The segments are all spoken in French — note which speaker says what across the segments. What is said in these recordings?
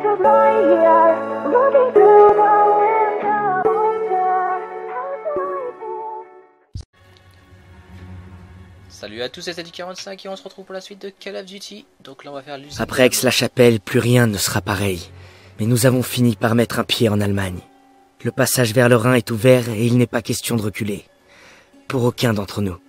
Speaker 1: Salut à tous, c'est Teddy45 et on se retrouve pour la suite de Call of Duty. Donc là on va faire l'usine.
Speaker 2: Après Aix-la-Chapelle, plus rien ne sera pareil. Mais nous avons fini par mettre un pied en Allemagne. Le passage vers le Rhin est ouvert et il n'est pas question de reculer. Pour aucun d'entre nous.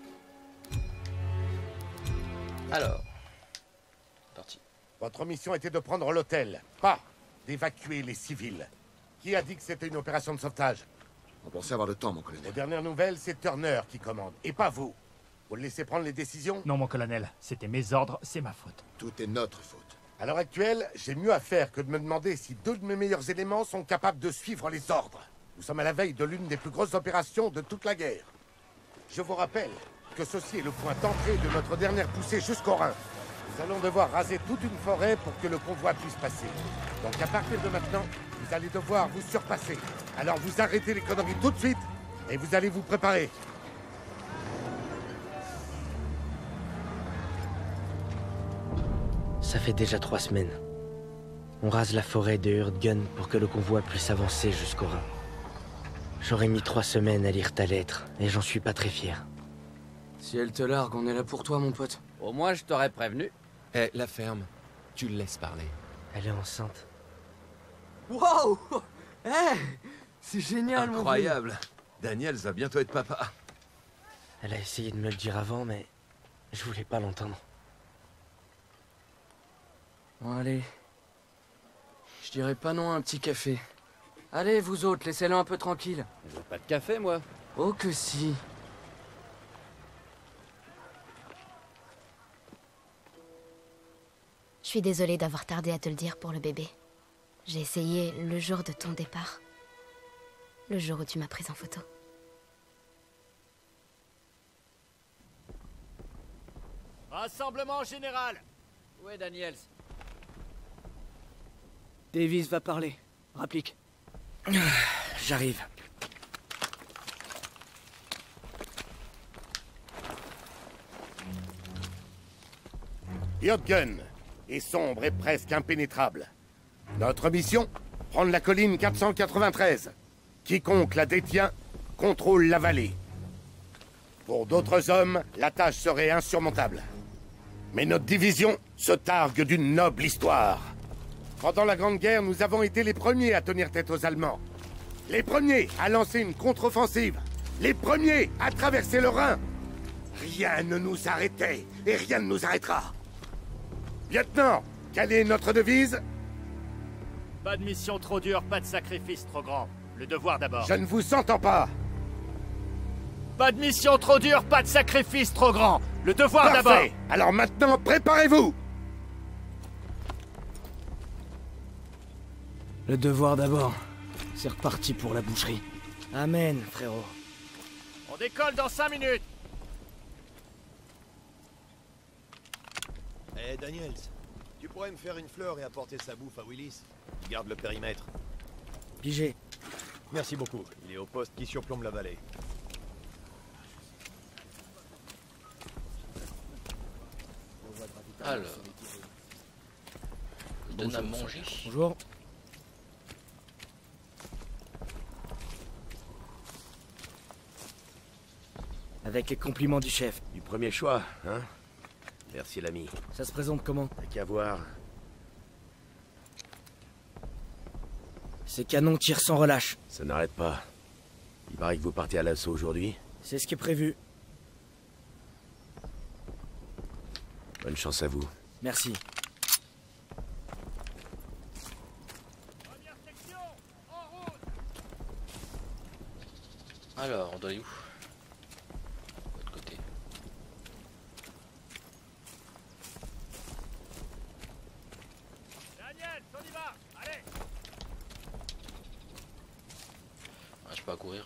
Speaker 1: Alors, parti.
Speaker 3: Votre mission était de prendre l'hôtel, pas d'évacuer les civils. Qui a dit que c'était une opération de sauvetage?
Speaker 4: On pensait avoir le temps, mon
Speaker 3: Aux
Speaker 4: colonel.
Speaker 3: dernières nouvelles, c'est Turner qui commande, et pas vous. Vous le laissez prendre les décisions?
Speaker 5: Non, mon colonel, c'était mes ordres, c'est ma faute.
Speaker 4: Tout est notre faute.
Speaker 3: À l'heure actuelle, j'ai mieux à faire que de me demander si deux de mes meilleurs éléments sont capables de suivre les ordres. Nous sommes à la veille de l'une des plus grosses opérations de toute la guerre. Je vous rappelle que ceci est le point d'entrée de notre dernière poussée jusqu'au Rhin. Nous allons devoir raser toute une forêt pour que le convoi puisse passer. Donc à partir de maintenant, vous allez devoir vous surpasser. Alors vous arrêtez les conneries tout de suite et vous allez vous préparer.
Speaker 2: Ça fait déjà 3 semaines. On rase la forêt de Hurtgen pour que le convoi puisse avancer jusqu'au Rhin. J'aurais mis 3 semaines à lire ta lettre, et j'en suis pas très fier.
Speaker 6: Si elle te largue, on est là pour toi, mon pote.
Speaker 7: Au moins, je t'aurais prévenu.
Speaker 8: Eh, la ferme. Tu le laisses parler.
Speaker 2: Elle est enceinte.
Speaker 6: Wow. Eh, c'est génial, mon
Speaker 8: Incroyable. Daniel va bientôt être papa.
Speaker 2: Elle a essayé de me le dire avant, mais je voulais pas l'entendre.
Speaker 6: Bon, allez. Je dirais pas non à un petit café. Allez, vous autres, laissez-le un peu tranquille.
Speaker 7: Je veux pas de café, moi.
Speaker 6: Oh que si.
Speaker 9: Je suis désolée d'avoir tardé à te le dire pour le bébé. J'ai essayé le jour de ton départ. Le jour où tu m'as prise en photo.
Speaker 7: Rassemblement général. Où est Daniels?
Speaker 5: Davis va parler. Rapplique.
Speaker 2: J'arrive.
Speaker 3: Hurtgen est sombre et presque impénétrable. Notre mission, prendre la colline 493. Quiconque la détient contrôle la vallée. Pour d'autres hommes, la tâche serait insurmontable. Mais notre division se targue d'une noble histoire. Pendant la Grande Guerre, nous avons été les premiers à tenir tête aux Allemands. Les premiers à lancer une contre-offensive. Les premiers à traverser le Rhin. Rien ne nous arrêtait et rien ne nous arrêtera. Lieutenant, quelle est notre devise?
Speaker 7: Pas de mission trop dure, pas de sacrifice trop grand. Le devoir d'abord.
Speaker 3: Je ne vous entends pas.
Speaker 7: Pas de mission trop dure, pas de sacrifice trop grand. Le devoir d'abord.
Speaker 3: Parfait. Alors maintenant, préparez-vous.
Speaker 5: Le devoir d'abord. C'est reparti pour la boucherie.
Speaker 2: Amen, frérot.
Speaker 7: On décolle dans 5 minutes.
Speaker 10: Eh Daniels, tu pourrais me faire une fleur et apporter sa bouffe à Willis? Garde le périmètre.
Speaker 2: Pigé.
Speaker 10: Merci beaucoup. Il est au poste qui surplombe la vallée.
Speaker 1: Alors, donne à manger.
Speaker 2: Bonjour. Avec les compliments du chef.
Speaker 10: Du premier choix, hein? Merci l'ami.
Speaker 2: Ça se présente comment?
Speaker 10: T'as qu'à voir.
Speaker 2: Ces canons tirent sans relâche.
Speaker 10: Ça n'arrête pas. Il paraît que vous partez à l'assaut aujourd'hui.
Speaker 2: C'est ce qui est prévu.
Speaker 10: Bonne chance à vous.
Speaker 2: Merci.
Speaker 7: Première section, en route.
Speaker 1: Alors, on doit aller où? De l'autre côté.
Speaker 7: Daniel, on y va. Allez.
Speaker 1: Ah, je peux pas courir.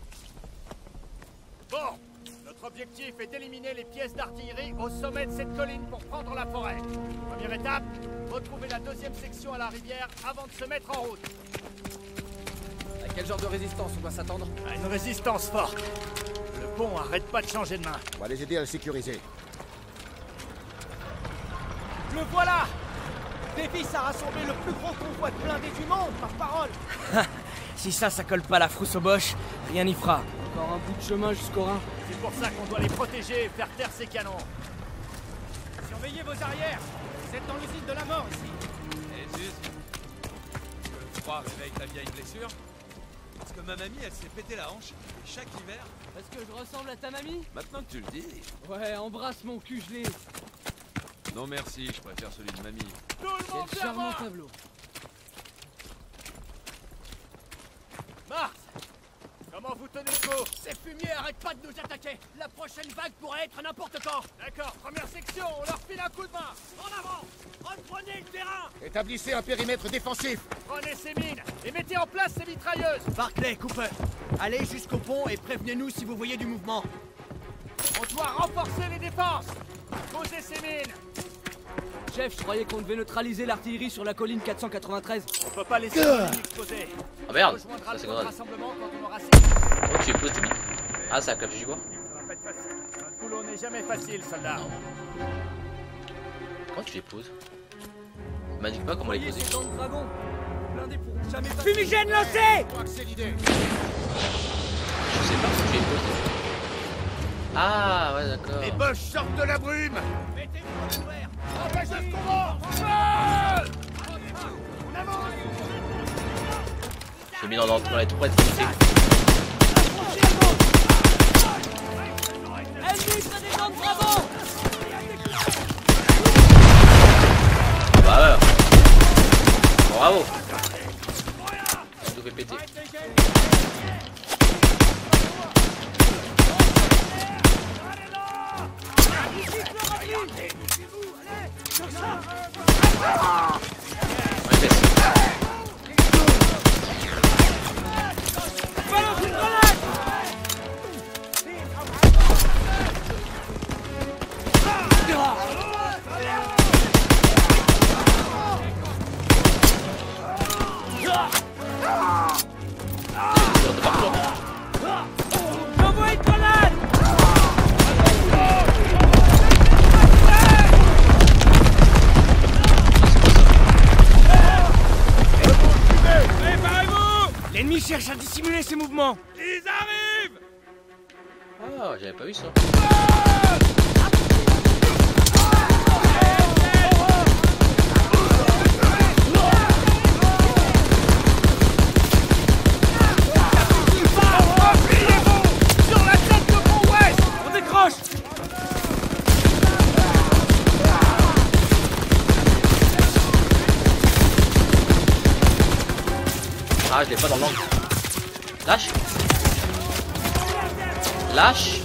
Speaker 7: Bon. Notre objectif est d'éliminer les pièces d'artillerie au sommet de cette colline pour prendre la forêt. Première étape, retrouver la deuxième section à la rivière avant de se mettre en route.
Speaker 6: À quel genre de résistance on doit s'attendre?
Speaker 7: À une résistance forte. Le pont arrête pas de changer de main.
Speaker 4: On va les aider à le sécuriser.
Speaker 7: Le voilà. Davis a rassemblé le plus gros convoi de blindés du monde, par parole.
Speaker 2: Si ça colle pas la frousse au boche, rien n'y fera.
Speaker 6: Encore un bout de chemin jusqu'au Rhin.
Speaker 7: C'est pour ça qu'on doit les protéger et faire taire ces canons. Surveillez vos arrières. Vous êtes dans l'usine de la mort ici.
Speaker 11: Et juste, le froid réveille ta vieille blessure. Parce que ma mamie, elle s'est pété la hanche. Et chaque hiver...
Speaker 6: Est-ce que je ressemble à ta mamie?
Speaker 11: Maintenant que tu le dis...
Speaker 6: Ouais, embrasse mon cul gelé.
Speaker 11: Non merci, je préfère celui de mamie.
Speaker 7: Tout le monde
Speaker 6: Quel
Speaker 7: vers
Speaker 6: charmant
Speaker 7: moi.
Speaker 6: tableau.
Speaker 7: Mars, comment vous tenez le coup? Ces fumiers arrêtent pas de nous attaquer. La prochaine vague pourrait être n'importe quand. D'accord, première section, on leur file un coup de main. En avant, reprenez le terrain.
Speaker 3: Établissez un périmètre défensif.
Speaker 7: Prenez ces mines et mettez en place ces mitrailleuses.
Speaker 10: Barclay, Cooper, allez jusqu'au pont et prévenez-nous si vous voyez du mouvement.
Speaker 7: On doit renforcer les défenses. Posez ces mines.
Speaker 6: Chef, je croyais qu'on devait neutraliser l'artillerie sur la colline 493.
Speaker 7: On peut pas laisser les mines exploser.
Speaker 1: Ah merde,
Speaker 7: On rejoindra
Speaker 1: ça
Speaker 7: le
Speaker 1: c'est
Speaker 7: point de
Speaker 1: grave.
Speaker 7: rassemblement quand on aura ces...
Speaker 1: Oh, tu épouses tes billes. Ah, ça a clapé du bois.
Speaker 7: Ça va pas être facile. Notre boulot n'est jamais facile, soldat.
Speaker 1: Comment tu les poses? M'indique pas comment les
Speaker 6: Voyez
Speaker 1: poser.
Speaker 6: ces dents de dragon. Blindés pourront jamais passer.
Speaker 2: Fumigène lancé!
Speaker 3: Je crois que c'est l'idée.
Speaker 1: Je sais pas si tu les poses. Ah, ouais, d'accord.
Speaker 3: Les Boches sortent de la brume.
Speaker 7: Mettez-vous au couvert. Empêchez ce combat. On avance.
Speaker 1: J'ai mis dans les trois extrémités.
Speaker 6: Ennemi, ça des dents de dragon.
Speaker 1: Bah ouais. Bravo. Tout fait péter. Ouais, baisse.
Speaker 6: J'envoie une grenade.
Speaker 2: L'ennemi cherche à dissimuler ses mouvements.
Speaker 11: Ils arrivent!
Speaker 1: Ah, j'avais pas vu ça.
Speaker 7: Sur la tête de mon ouest.
Speaker 2: On décroche!
Speaker 1: Ah, je l'ai pas dans l'angle. Lâche. Lâche.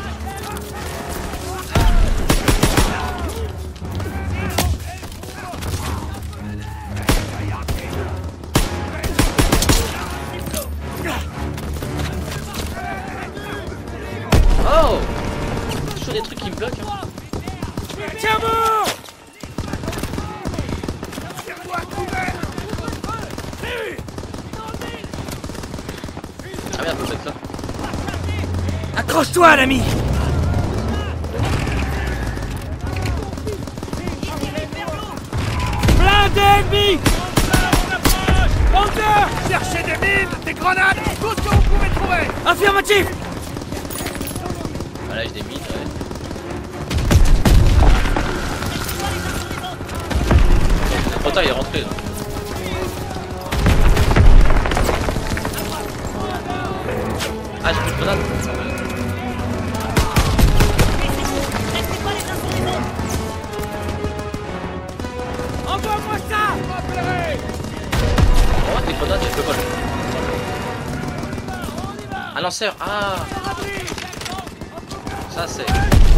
Speaker 1: Oh! Toujours des trucs qui me bloquent. Hein.
Speaker 2: Tiens bon!
Speaker 1: Ah merde, faut que ça.
Speaker 2: Accroche-toi, l'ami! Blindé ennemi! Hunter!
Speaker 7: Cherchez des mines, des grenades, tout ce que vous pouvez trouver.
Speaker 2: Affirmatif!
Speaker 1: Voilà, j'ai des mines, ouais. Trop tard, il est rentré là. Ah, j'ai plus de grenades.
Speaker 2: Envoie-moi ça!
Speaker 1: Oh, des grenades, je peux pas. Un lanceur, ah! Ça c'est.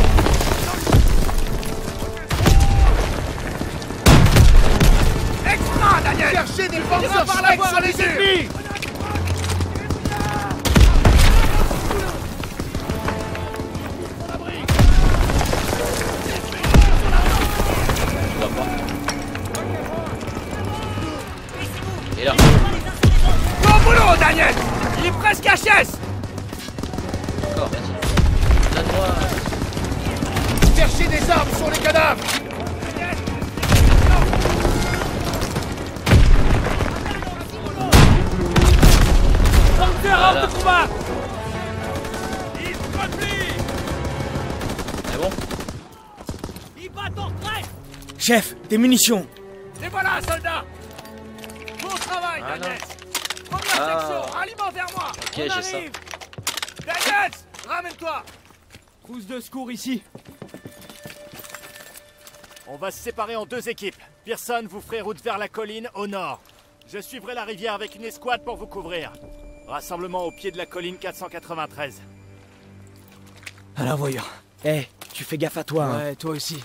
Speaker 3: Extra, Daniel. Cherchez des forces par la voie sur les ennemis.
Speaker 1: Je vois pas. Et là.
Speaker 7: Bon boulot, Daniel. Il est presque HS.
Speaker 1: Encore, vas-y. Donne-moi.
Speaker 3: Cherchez des armes sur les cadavres.
Speaker 2: Chef, des munitions.
Speaker 7: Et voilà, soldat. Bon travail,
Speaker 1: Ah,
Speaker 7: Daniels. Première section, ralliement vers moi.
Speaker 1: Ok,
Speaker 7: On
Speaker 1: j'ai ça.
Speaker 7: arrive. Daniels, ramène-toi.
Speaker 5: Trousse de secours ici.
Speaker 7: On va se séparer en 2 équipes. Pearson, vous ferez route vers la colline au nord. Je suivrai la rivière avec une escouade pour vous couvrir. Rassemblement au pied de la colline 493.
Speaker 5: Alors voyons.
Speaker 2: Eh, tu fais gaffe à toi. hein.
Speaker 5: Ouais, toi aussi.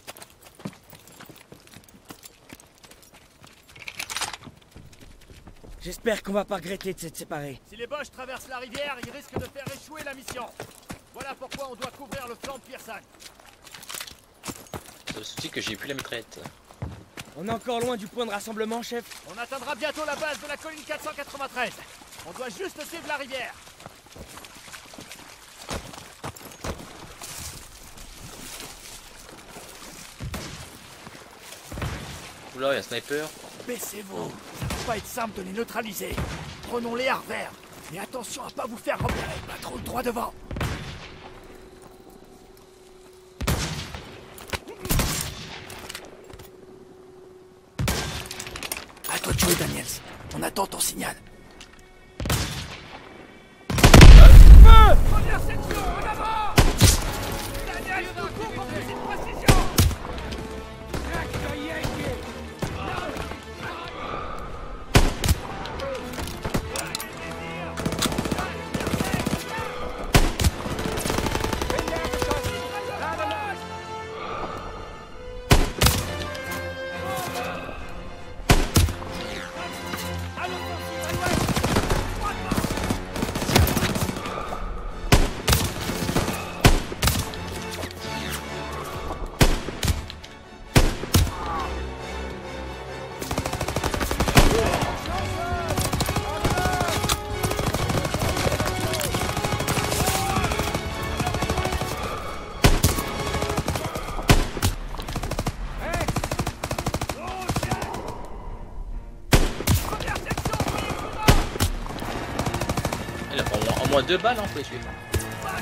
Speaker 2: J'espère qu'on va pas regretter de s'être séparés.
Speaker 7: Si les Boches traversent la rivière, ils risquent de faire échouer la mission. Voilà pourquoi on doit couvrir le flanc de Pearson.
Speaker 1: C'est le souci que j'ai plus la mitraillette.
Speaker 2: On est encore loin du point de rassemblement, chef.
Speaker 7: On atteindra bientôt la base de la colline 493. On doit juste suivre la rivière.
Speaker 1: Oula, il y a un sniper.
Speaker 7: Baissez-vous. Ça va pas être simple de les neutraliser. Prenons-les à revers. Mais attention à pas vous faire repérer. Pas trop le droit devant. À toi de jouer, Daniels. On attend ton signal. Première section, en avant! Daniels, nous cours pour plus de précision!
Speaker 1: Il a au moins 2 balles, hein, faut les tuer. Ah,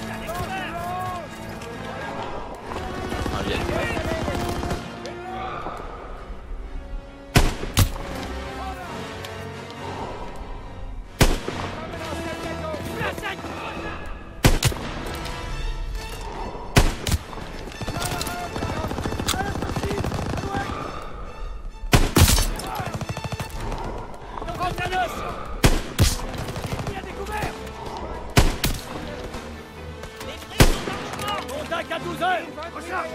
Speaker 1: lui, elle-
Speaker 7: Contact à 12 heures. Recharge.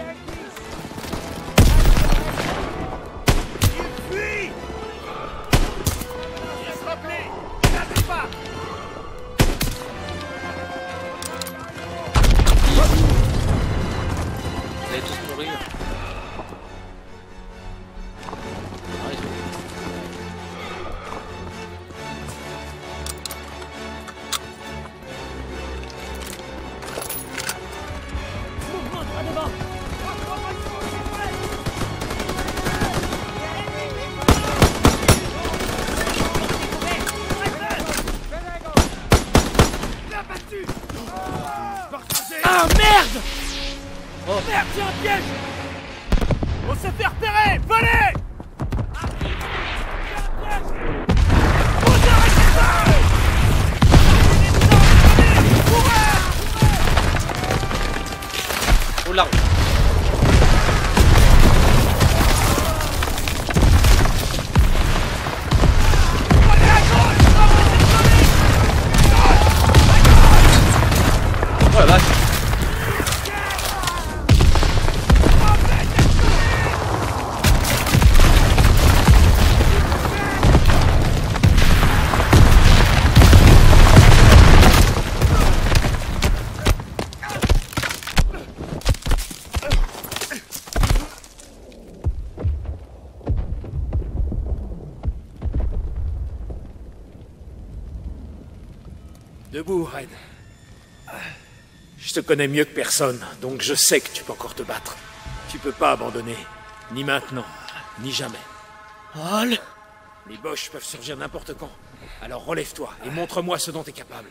Speaker 7: Il fuit. Il se replie. N'arrive pas.
Speaker 1: Vous allez tous mourir. Ah, ils sont-
Speaker 2: Ah merde!
Speaker 7: Merde, c'est un piège. On s'est fait repérer. Venez.
Speaker 1: Oh là! Oh la vache!
Speaker 5: Debout, Red. Je te connais mieux que personne, donc je sais que tu peux encore te battre. Tu peux pas abandonner. Ni maintenant, ni jamais.
Speaker 2: Hall!
Speaker 5: Les Boches peuvent surgir n'importe quand. Alors relève-toi et montre-moi ce dont t'es capable.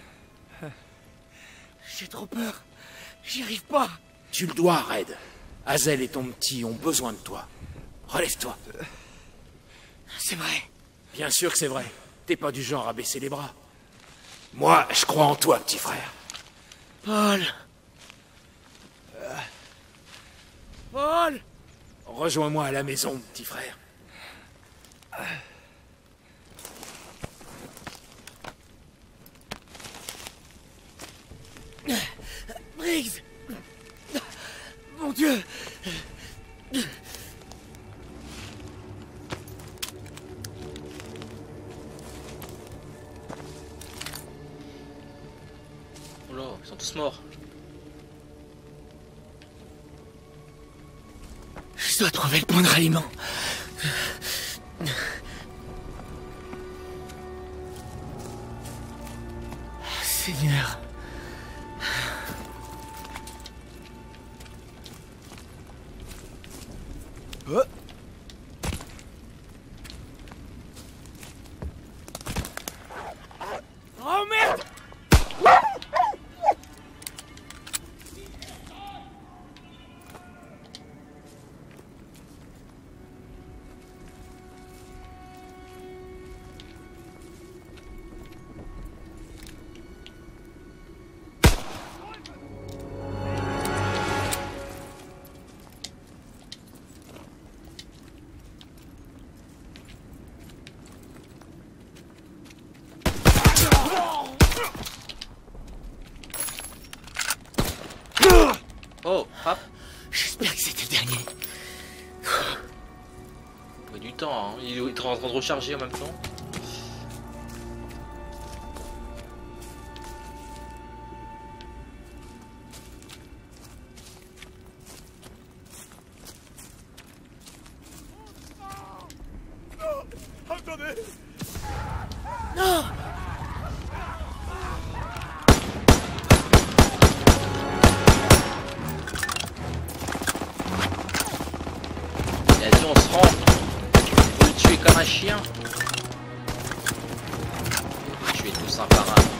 Speaker 2: J'ai trop peur. J'y arrive pas.
Speaker 5: Tu le dois, Red. Hazel et ton petit ont besoin de toi. Relève-toi.
Speaker 2: C'est vrai.
Speaker 5: Bien sûr que c'est vrai. T'es pas du genre à baisser les bras. Moi, je crois en toi, petit frère.
Speaker 2: Paul. Paul.
Speaker 5: Rejoins-moi à la maison, petit frère.
Speaker 2: Briggs. Mon Dieu.
Speaker 1: Oh là, ils sont tous morts.
Speaker 2: Je dois trouver le point de ralliement. Seigneur.
Speaker 7: Oh merde!
Speaker 1: Oh, frappe.
Speaker 2: J'espère que c'était le dernier.
Speaker 1: Il a du temps, hein. Il est en train de recharger en même temps.
Speaker 7: Attendez!
Speaker 2: Non.
Speaker 1: Il a dit on se rend. Faut le tuer comme un chien. Faut le tuer tous un par un.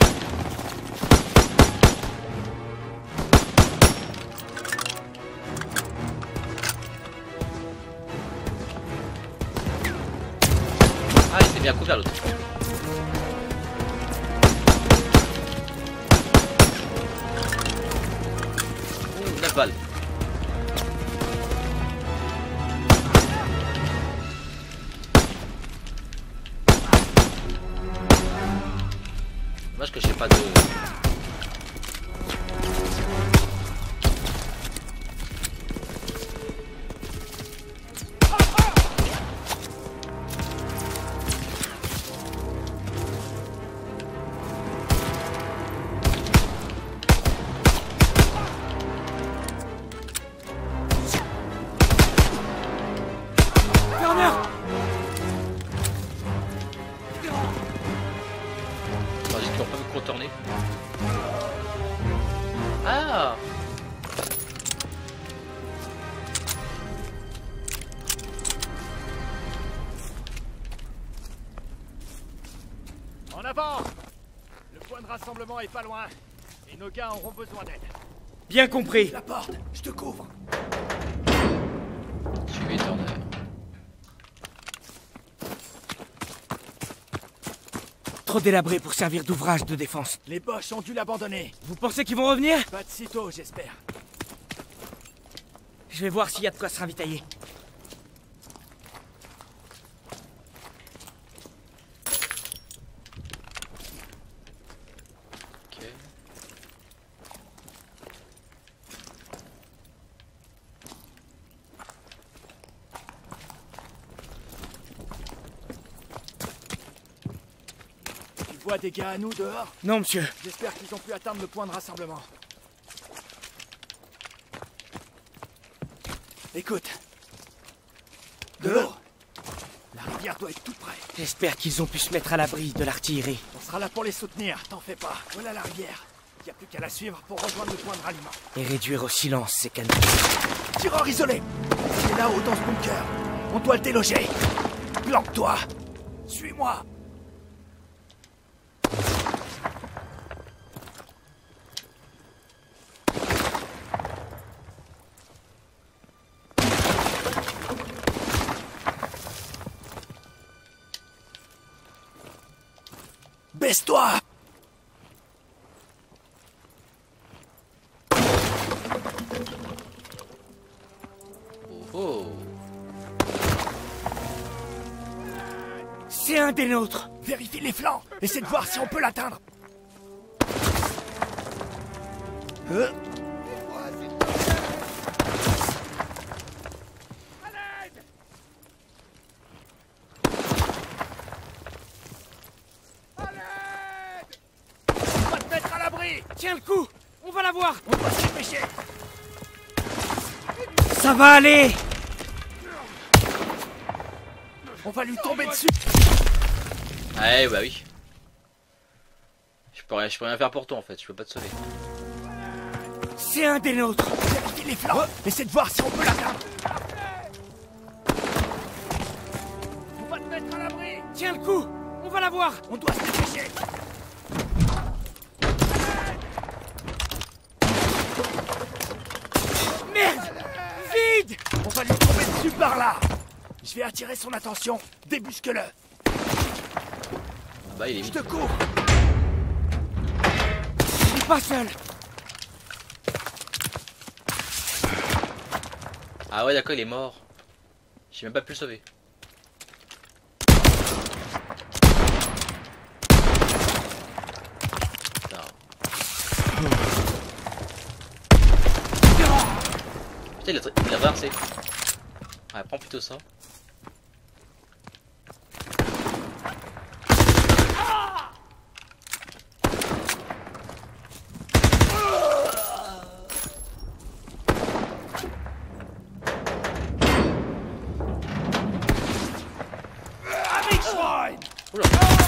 Speaker 1: Ah, il s'est bien couvert l'autre. Ouh, 9 balles. Dommage que j'ai pas de... Attends, ils ont pas me contourner. Ah!
Speaker 7: En avant! Le point de rassemblement est pas loin. Et nos gars auront besoin d'aide.
Speaker 2: Bien compris.
Speaker 7: La porte, je te couvre.
Speaker 1: Suivez Turner.
Speaker 2: Trop délabré pour servir d'ouvrage de défense.
Speaker 7: Les Boches ont dû l'abandonner.
Speaker 2: Vous pensez qu'ils vont revenir?
Speaker 7: Pas de sitôt, j'espère.
Speaker 2: Je vais voir s'il y a de quoi se ravitailler.
Speaker 1: Ok.
Speaker 7: Tu vois des gars à nous dehors?
Speaker 2: Non, monsieur.
Speaker 7: J'espère qu'ils ont pu atteindre le point de rassemblement. Écoute. De l'eau. La rivière doit être toute près.
Speaker 2: J'espère qu'ils ont pu se mettre à l'abri de l'artillerie.
Speaker 7: On sera là pour les soutenir, t'en fais pas. Voilà la rivière. Y a plus qu'à la suivre pour rejoindre le point de ralliement.
Speaker 2: Et réduire au silence ces canons.
Speaker 7: Tireur isolé. C'est là-haut dans ce bunker. On doit le déloger. Planque-toi. Suis-moi.
Speaker 5: Baisse-toi!
Speaker 1: Oh.
Speaker 5: C'est un des nôtres! Vérifie les flancs! Essaie de voir si on peut l'atteindre!
Speaker 7: On va te mettre à l'abri.
Speaker 5: Tiens le coup! On va la voir! On doit se dépêcher!
Speaker 2: Ça va aller!
Speaker 5: On va lui tomber dessus!
Speaker 1: Ouais, bah oui. Je peux rien faire pour toi en fait, je peux pas te sauver.
Speaker 5: C'est un des nôtres! Vérifie les flancs! Essaie de voir si on peut l'atteindre!
Speaker 7: On va te mettre à l'abri.
Speaker 5: Tiens le coup! On va la voir! On doit se dépêcher! Merde! Vide! On va lui tomber dessus par là! Je vais attirer son attention. Débusque-le!
Speaker 1: Bah il est
Speaker 5: Je
Speaker 1: vite.
Speaker 5: te cours! Il est pas seul!
Speaker 1: Ah ouais d'accord il est mort. J'ai même pas pu le sauver. Putain. Putain il a traversé. Ouais prends plutôt ça. Oula.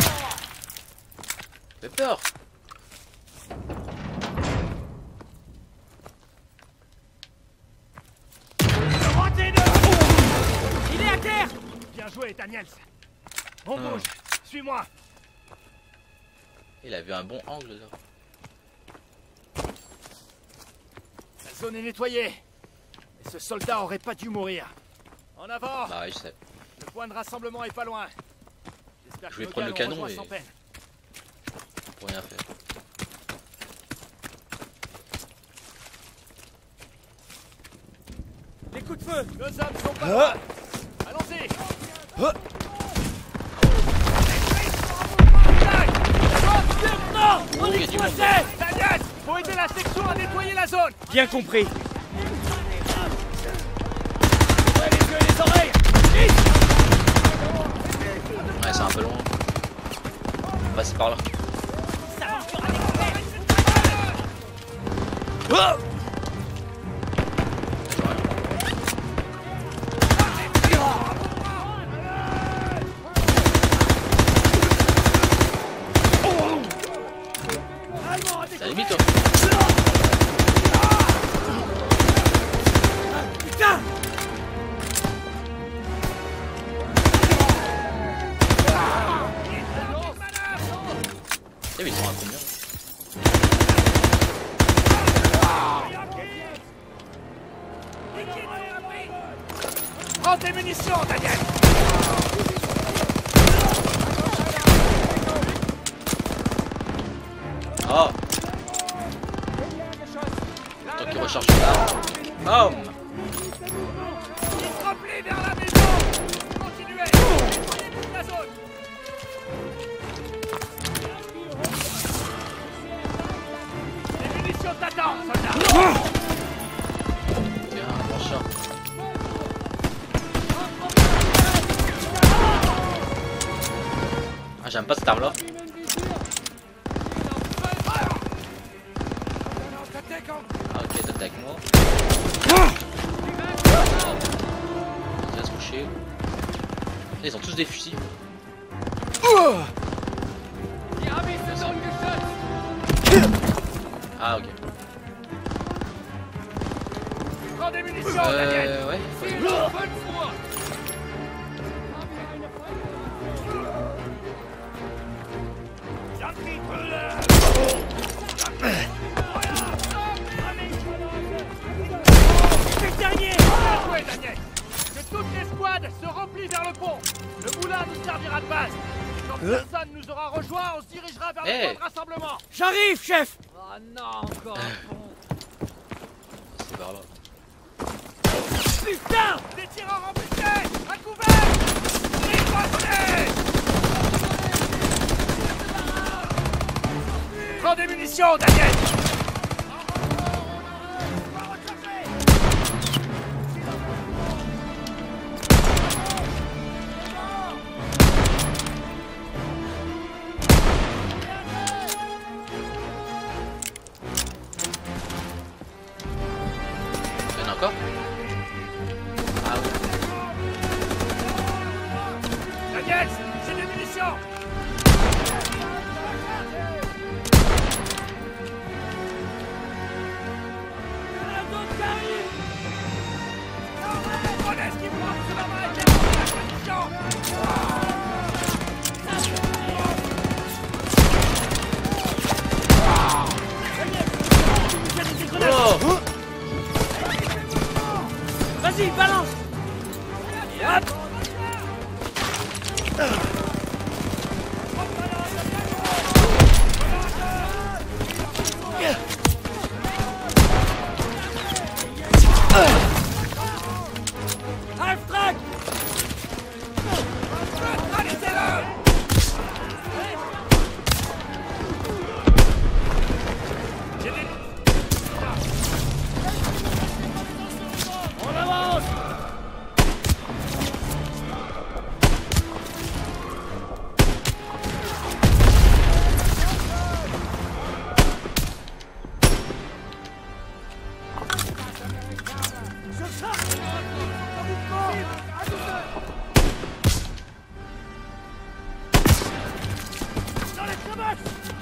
Speaker 1: J'ai peur.
Speaker 5: Il est à terre! Bien joué, Daniels! On bouge! Suis-moi!
Speaker 1: Il a vu un bon angle là.
Speaker 5: La zone est nettoyée! Et ce soldat aurait pas dû mourir!
Speaker 7: En avant.
Speaker 1: Bah ouais je sais.
Speaker 7: Le point de rassemblement est pas loin. J'espère
Speaker 1: Je vais
Speaker 7: que
Speaker 1: prendre le
Speaker 7: nos gars
Speaker 1: canon
Speaker 7: l'ont
Speaker 1: et-
Speaker 7: rejoint sans peine.
Speaker 1: Pour rien faire.
Speaker 7: Les coups de feu. Nos hommes sont pas loin. Allons-y.
Speaker 1: Oh, il y a du monde.
Speaker 7: Daniel, faut aider la section à nettoyer la zone.
Speaker 2: Bien compris.
Speaker 7: Ouais, les yeux et les oreilles.
Speaker 1: Ouais c'est un peu loin. On va passer par là. C'est la limite toi.
Speaker 5: Putain!
Speaker 1: Eh mais ils sont à combien?
Speaker 5: Prends tes munitions, Daniel!
Speaker 1: Oh! Tant qu'il recharge là. Bam!
Speaker 7: Il se replie vers la maison. Continuez. Nettoyez toute la zone. Les munitions t'attendent, soldat.
Speaker 1: Tiens, un bon chat. Ah j'aime pas cette arme là. Ah ok t'attaques avec moi. Il va se coucher. Ils ont tous des fusils. Ah ok.
Speaker 7: Prends des munitions, Daniel.
Speaker 1: Ouais.
Speaker 7: C'est le dernier. Bien joué, Daniel. Que toute l'escouade se replie vers le pont. Le moulin nous servira de base. Quand personne nous aura rejoint, on se dirigera vers le point de rassemblement.
Speaker 6: J'arrive, chef.
Speaker 7: Oh non, encore un pont.
Speaker 1: C'est par là.
Speaker 7: Putain! Des tireurs en buté! À couvert! Riposez! Prends des munitions, Daniel!
Speaker 1: Il y en a encore? Ah oui.
Speaker 7: Daniel, j'ai des munitions!
Speaker 6: Vas-y, balance. Hop. Half-track.
Speaker 7: On avance! Dans les crevasses!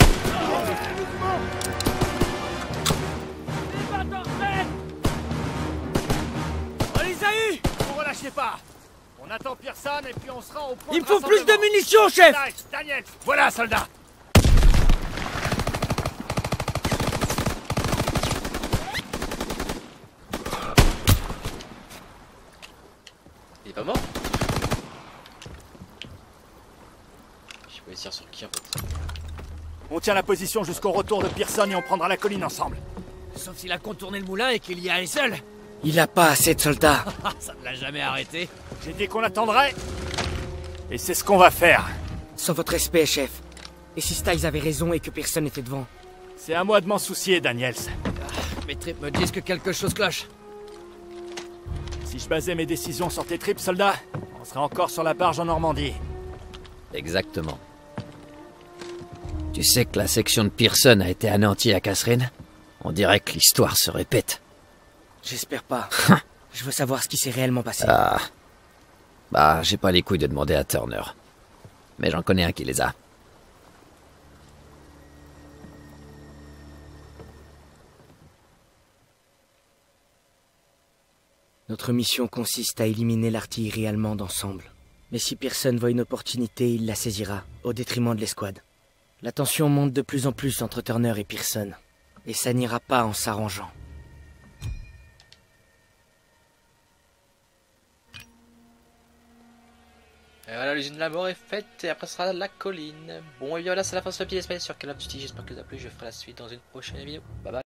Speaker 7: Vous relâchez pas! On attend Pearson et puis on sera au point.
Speaker 6: Il me faut plus de munitions, chef!
Speaker 7: Nice, Daniel! Voilà, soldat!
Speaker 1: Il est pas mort? Je peux essayer sur qui en fait?
Speaker 7: On tient la position jusqu'au retour de Pearson et on prendra la colline ensemble.
Speaker 6: Sauf s'il a contourné le moulin et qu'il y allait seul.
Speaker 2: Il a pas assez de soldats.
Speaker 6: Ça ne l'a jamais arrêté.
Speaker 7: J'ai dit qu'on attendrait. Et c'est ce qu'on va faire.
Speaker 2: Sans votre respect, chef. Et si Styles avait raison et que personne n'était devant?
Speaker 7: C'est à moi de m'en soucier, Daniels.
Speaker 6: Mes tripes me disent que quelque chose cloche.
Speaker 7: Si je basais mes décisions sur tes tripes, soldat, on serait encore sur la barge en Normandie.
Speaker 6: Exactement. Tu sais que la section de Pearson a été anéantie à Kasserine? On dirait que l'histoire se répète.
Speaker 2: J'espère pas. Je veux savoir ce qui s'est réellement passé.
Speaker 6: Ah. Bah, j'ai pas les couilles de demander à Turner. Mais j'en connais un qui les a.
Speaker 2: Notre mission consiste à éliminer l'artillerie allemande ensemble. Mais si Pearson voit une opportunité, il la saisira, au détriment de l'escouade. La tension monte de plus en plus entre Turner et Pearson. Et ça n'ira pas en s'arrangeant.
Speaker 1: Et voilà, l'usine de la mort est faite et après ce sera la colline. Bon et bien voilà, c'est la fin de ce petit espèce sur Call of Duty. J'espère que ça vous a plu. Je ferai la suite dans une prochaine vidéo. Bye bye.